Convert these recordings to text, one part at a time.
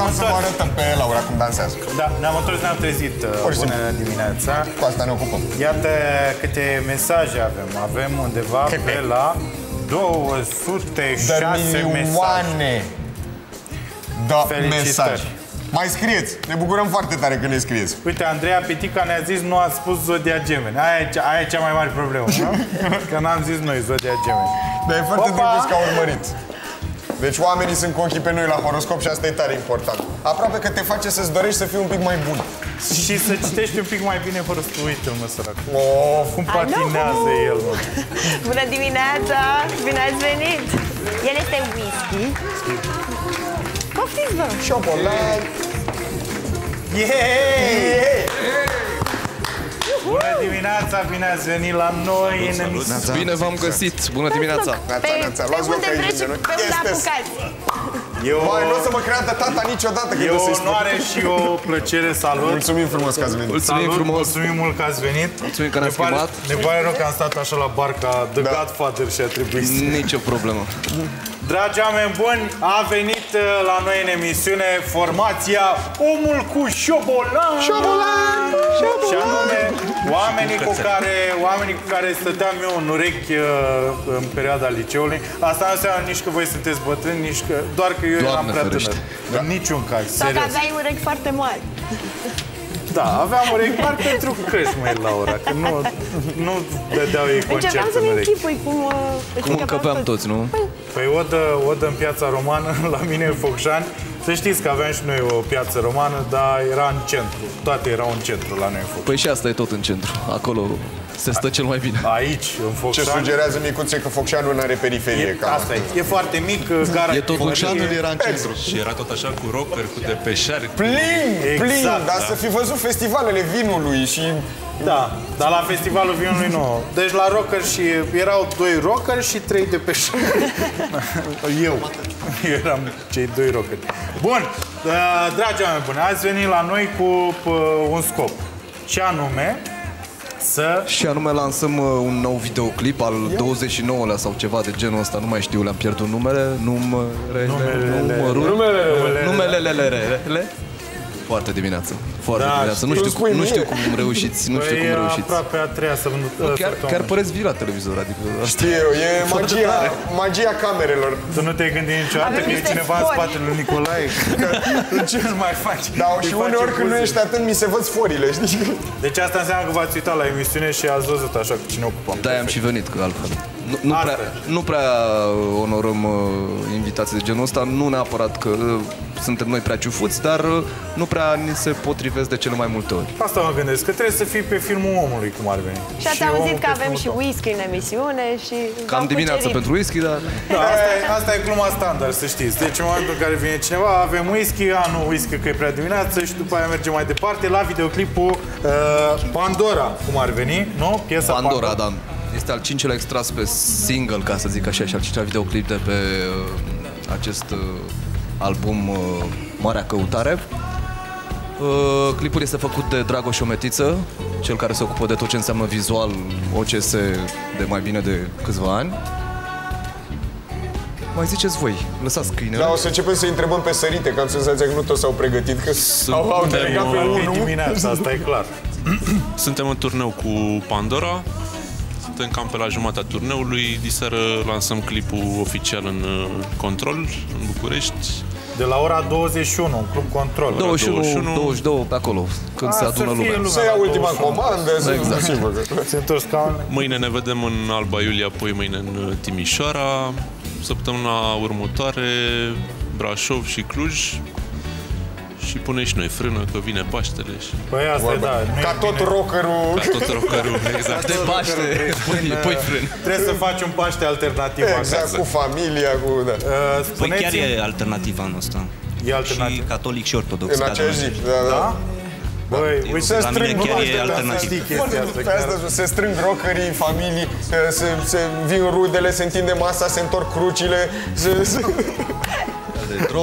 să vă arătăm pe Laura cum dansează. Da, ne-am întors, ne-am trezit. Bună dimineața. Cu asta ne ocupăm. Iată câte mesaje avem. Avem undeva pe la 206 mesaje. Da, Felicitări. mesaj. Mai scrieți. Ne bucurăm foarte tare când ne scrieți. Uite, Andreea Pitica ne-a zis nu a spus Zodia Gemeni. Aia e cea mai mare problemă, nu? Că n-am zis noi Zodia Gemeni. Dar e foarte drăguț că au urmărit. Deci oamenii sunt cu ochii pe noi la horoscop și asta e tare important. Aproape că te face să-ți dorești să fii un pic mai bun. Și să citești un pic mai bine fără să uite-l, mă, sărac. Cum Alo! patinează el, mă. Bună dimineața! Bine ați venit! El este whisky. Poftiți, vă! Șobolan! Bună dimineața, bine ați venit la noi în emisiune. Bine v-am găsit, bună dimineața! Pe unde vreți și pe unde apucați? Mai nu o să mă creadă tata niciodată când E o o să-i spun. onoare și o plăcere, salut! Mulțumim frumos că ați venit. Mulțumim frumos! Mulțumim mult că ați venit! Mulțumim că ne-ați filmat! Ne pare rău că am stat așa la barca The Godfather și a trebuit să... Nicio problemă! Dragi oameni buni, a venit la noi în emisiune formația Omul cu Șobolan! Șobolan! Și anume, oamenii cu care stăteam eu în urechi în perioada liceului. Asta nu înseamnă nici că voi sunteți bătrâni, nici că... Doar că eu eram prea tânăr. În niciun caz, Sau că serios. aveai urechi foarte mari. Da, aveam urechi mari pentru crești, măi, Laura, că nu dădeau ei concert Încercam în să-mi urechi. închipui Cum încăpeam toți, nu? Păi odă în Piața Romană, la mine în Focșani. Să știți că aveam și noi o piață romană, dar era în centru. Toate erau în centru la noi în Focșani. Păi și asta e tot în centru, acolo se stă cel mai bine. Aici, în Ce Focșani. sugerează Micuțe că Focșanul nu are periferie. Asta e. E foarte mic, gara. E tot Focșanul era în centru și era tot așa cu rocker, cu depeșari. Plin, dar să fi văzut festivalele vinului și... Da, dar la festivalul vinului nu. Deci la rocker și erau 2 rockeri și 3 de pești. Eu eram cei 2 rockeri. Bun, dragi oameni buni, ați venit la noi cu un scop. Și anume Și anume lansăm un nou videoclip al 29-lea sau ceva de genul ăsta, nu mai știu, le-am pierdut numele. Numelele. Foarte dimineață. Foarte dimineață. Nu știu cum reușiți. Nu știu cum reușiți. Aproape a treia săptămână. Chiar păreți vii la televizor, adică. Știu eu, e magia camerelor. Tu nu te-ai gândit niciodată că e cineva în spatele lui Nicolae? Ce îl mai faci? Da, și uneori când nu ești atent, mi se văd sforile, știi? Deci asta înseamnă că v-ați uitat la emisiune și ați văzut așa cu cine ocupăm. Da, am și venit, că altfel. Nu prea onorăm invitații de genul ăsta, nu neapărat că suntem noi prea ciufuți, dar nu prea ni se potrivesc de cele mai multe ori. Asta mă gândesc, că trebuie să fii pe filmul omului, cum ar veni. Și ați auzit că avem și whisky în emisiune și... Cam dimineața pentru whisky, dar... Da, asta e gluma standard, să știți. Deci în momentul în care vine cineva, avem whisky, nu whisky că e prea dimineață și după aia mergem mai departe la videoclipul Pandora, cum ar veni, nu? Piesa Pandora, da. Este al 5-lea extras pe single, ca să zic așa, și al 5-lea videoclip de pe acest album Marea Căutare. Clipul este făcut de Dragoș Ometiță, cel care se ocupă de tot ce înseamnă vizual OCS de mai bine de câțiva ani. Mai ziceți voi, lăsați câinele. Da, o să începem să întrebăm pe sărite, că am senzația că nu toți s-au pregătit, că au delegat pe unul. Dimineața, asta e clar. Suntem în turneu cu Pandora. Suntem cam pe la jumătatea turneului. Diseară lansăm clipul oficial în Control, în București. De la ora 21, în Club Control. 21, 22, pe acolo, când se adună lumea. Să ia ultima comandă, exact. Se întorc scaunele. Mâine ne vedem în Alba Iulia, apoi mâine în Timișoara. Săptămâna următoare Brașov și Cluj. Și pune și noi frână, că vine Paștele și... Păi asta e, da. Ca tot rockerul. Ca tot rockerul, exact. De Paște, pui frân. Trebuie să faci un Paște alternativ. Exact, cu familia, cu... Da. Păi chiar e alternativ anul ăsta. E alternativ. Și catolic și ortodox. În aceeași zi, da? Băi, uite, se strâng, chiar e alternativ. Se strâng rockerii, familii, se vin rudele, se întinde masa, se întorc crucile, De drop.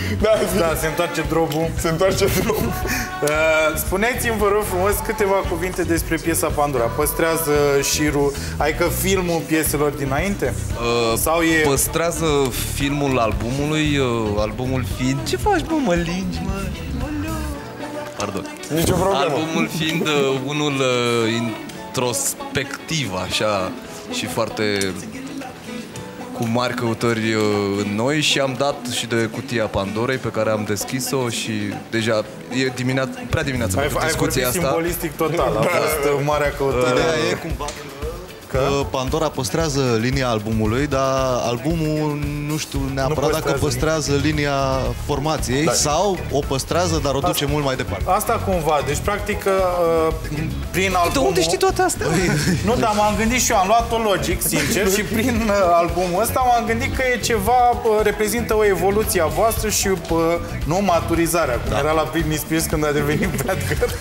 Da, se întoarce drobul. Se întoarce drobul. Spuneți-mi, vă rog frumos, câteva cuvinte despre piesa Pandora. Păstrează șirul, adică filmul pieselor dinainte? Sau e... Păstrează filmul albumului, albumul fiind... Ce faci, bă, mă lingi, mă? Pardon. Nicio problemă. Albumul fiind unul introspectiv, așa, și foarte... cu mari căutări în noi și am dat și de cutia Pandorei pe care am deschis-o și deja e prea dimineață pentru discuția asta. Ai vorbit simbolistic total, a fost marea căutare. Ideea e cumva că Pandora păstrează linia albumului, dar albumul nu știu neapărat dacă păstrează linia formației sau o păstrează, dar o duce mult mai departe. Asta cumva, deci practic prin albumul... De unde știi toate astea? Nu, dar m-am gândit și eu, am luat-o logic, sincer, și prin albumul ăsta m-am gândit că e ceva, reprezintă o evoluție a voastră și nu maturizarea, cum era la Britney Spears când a devenit bad girl.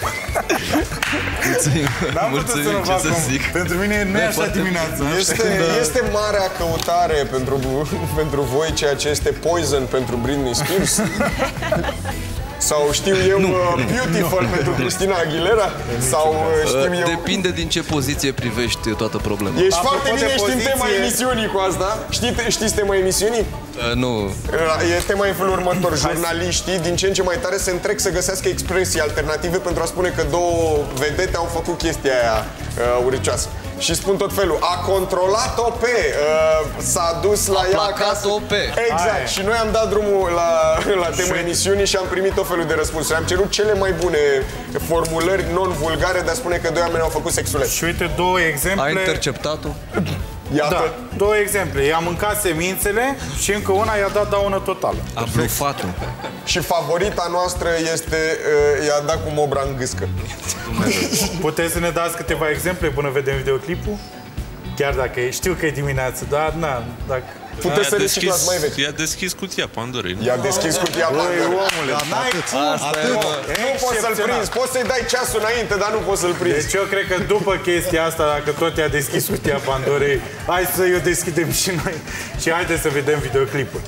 Mulțumim, ce să zic. Pentru mine nu e așa dimineața. Este marea căutare pentru voi ceea ce este Poison pentru Britney Spears? Sau știu eu Beautiful pentru Christina Aguilera? Sau știu eu... Depinde din ce poziție privești toată problema. Ești foarte bine, știi tema emisiunii cu asta? Știți tema emisiunii? Nu. E tema în felul următor. Jurnaliștii din ce în ce mai tare se întrec să găsească expresii alternative pentru a spune că două vedete au făcut chestia aia uricioasă. Și spun tot felul. A controlat-o pe, s-a dus la ea acasă. Pe. Exact. Și noi am dat drumul la tema emisiunii și am primit tot felul de răspunsuri. Am cerut cele mai bune formulări non-vulgare de a spune că doi oameni au făcut sexuleț. Și uite două exemple. Ai interceptat-o? Iată. Da, două exemple. I-a mâncat semințele și încă una i-a dat daună totală. A blufat-o. Și favorita noastră este i-a dat cu mobra în gâscă. Puteți să ne dați câteva exemple până vedem videoclipul? Chiar dacă știu că e dimineață, dar dacă... Puteți să reciclați mai vechi. I-a deschis cutia Pandorei. I-a deschis cutia Pandorei. Omule, Nu poți să-l prinzi. Poți să-i dai ceasul înainte, dar nu poți să-l prinzi. Deci eu cred că după chestia asta, dacă tot i-a deschis cutia Pandorei, hai să-i o deschidem și noi. Și haideți să vedem videoclipul.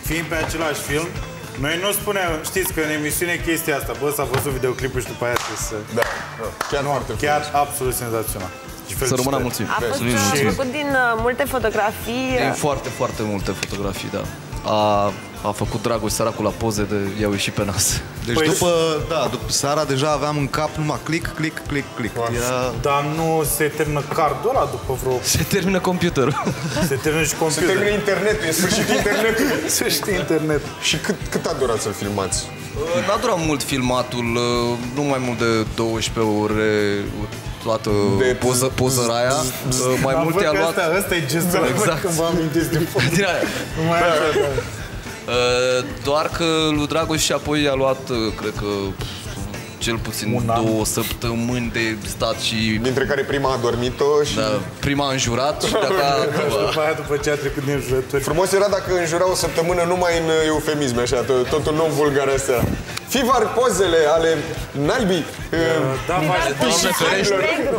fiind pe același film, noi nu spunem, știți că în emisiune chestia asta, bă, s-a văzut videoclipul și după aia trebuie să... Da, chiar foarte Chiar absolut senzațional. Să rămână mulțumim. A fost făcut din multe fotografii. Din foarte, foarte multe fotografii, da. A făcut Dragoș săracul la poze de i-au ieșit pe nas. Deci după seara deja aveam în cap numai click. Era... Dar nu se termină cardul ăla după vreo... Se termină computerul. Se termină și Se computerul. termină internetul, e sfârșit internetul. Se știe internet. Și cât a durat să-l filmați? N-a durat mult filmatul, nu mai mult de 12 ore toată pozăra aia. Mai multe a luat... Ăsta e gestul exact. când vă amintiți de foc. Din aia. Numai așa, da. Doar că lui Dragoș și apoi a luat, cred că, cel puțin 2 săptămâni de stat și... Dintre care prima a dormit-o și... Da, prima a înjurat și după aia, după ce a trecut din înjurături. Frumos era dacă înjura o săptămână numai în eufemisme, așa, totul non-vulgar astea. Fivar pozele ale naibii. Da, Doamne ferește.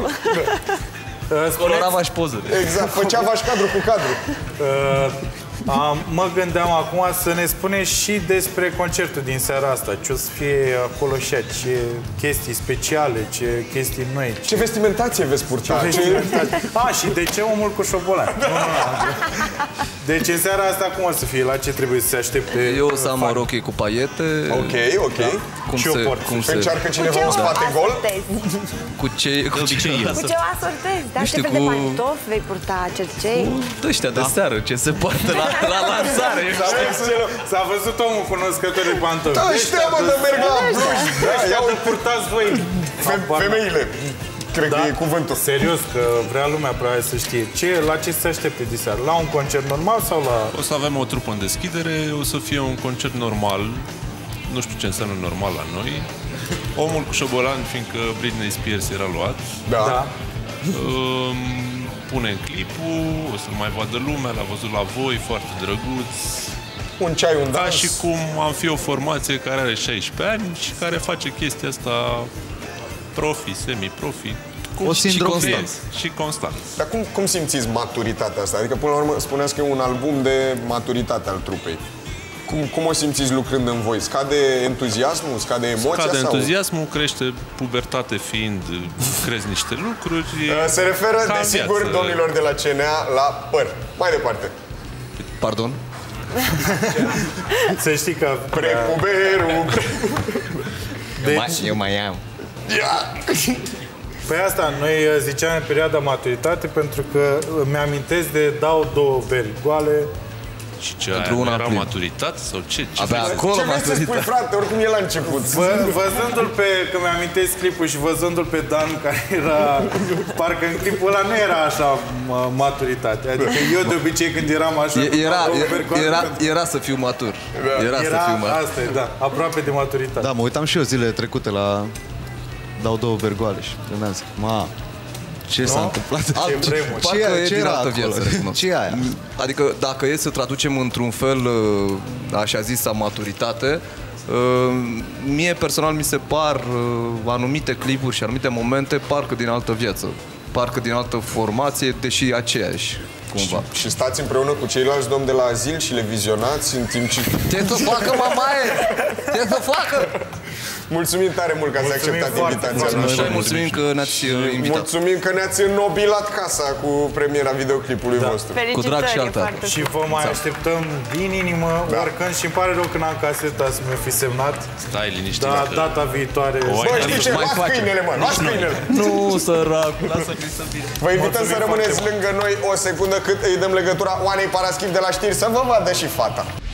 Colorava și pozele. Exact, făcea vaș cadru cu cadru. Mă gândeam acum să ne spuneți și despre concertul din seara asta. Ce o să fie acolo și ce chestii speciale, ce chestii noi. Ce vestimentație veți purta? Și de ce omul cu șobolan? Deci în seara asta cum o să fie? La ce trebuie să se aștepte? Eu o să am o rochie cu paiete. Ok. Da. Cum se încearcă cineva un spate gol? Cu ce o asortezi? Dar ce fel de pantofi vei purta? Cercei? Ăștia de seară, ce se poartă la lansare. S-a văzut omul cunoscător de pantofi. Da, ăștia mă de merg la Bluj. Ia de purtați voi. Femeile. Cred că e cuvântul. Serios, că vrea lumea prea să știe. La ce se aștepte de seară? La un concert normal sau la... O să avem o trupă în deschidere, o să fie un concert normal. Nu știu ce înseamnă normal la noi. Omul cu șobolan, fiindcă Britney Spears era luat. Da. Punem clipul, o să-l mai vadă lumea, l-a văzut la voi, foarte drăguț. Un ceai, un dans. Ca și cum am fi o formație care are 16 ani și care face chestia asta profi, semi-profi. O sindrom și constant. Dar cum simțiți maturitatea asta? Adică, până la urmă, spuneați că e un album de maturitate al trupei. Cum o simțiți lucrând în voi? Scade entuziasmul? Scade emoția? Scade entuziasmul, crește pubertate fiind, crezi niște lucruri. Se referă, desigur, domnilor de la CNA, la păr. Mai departe. Pardon? Să știi că... Prepuberul. Eu mai am. Păi asta, noi ziceam în perioada maturitate pentru că mi-amintesc de dau 2 beri goale. Și ce aia era maturitate sau ce? Abia acolo maturitate. Ce vrei să spui, frate? Oricum e la început. Văzându-l că mi-amintesc clipul și văzându-l pe Dan, care era... Parcă în clipul ăla nu era așa maturitate. Adică eu de obicei când eram așa... Era să fiu matur. Era să fiu matur. Asta e, da. Aproape de maturitate. Da, mă uitam și eu zilele trecute la... Dau 2 bergoale și gândeam, zic, ce s-a întâmplat? Ce era altă viață, ce e aia? Adică dacă e să traducem într-un fel așa zisa maturitate, mie personal mi se par anumite clipuri și anumite momente parcă din altă viață, parcă din altă formație, deși aceeași. Cumva. Și stați împreună cu ceilalți domni de la azil și le vizionați în timp ce... Ce să facă, mamaie? Ce să facă? Mulțumim tare mult că ați acceptat invitația noastră. Mulțumim că ne-ați invitat. Mulțumim că ne-ați înnobilat casa cu premiera videoclipului vostru. Cu drag și altă. Și vă mai așteptăm din inimă, oricând, și îmi pare rău că n-am caseta să mi-o fi semnat. Stai liniștit. Dar data viitoare... Bă, știi ce? Luați câinele, mă! Luați câinele! Nu, săracu, lasă-mi să vină. Vă invităm să rămâneți lângă noi o secundă cât îi dăm legătura Oanei Paraschiv de la știri să vă vadă și fata.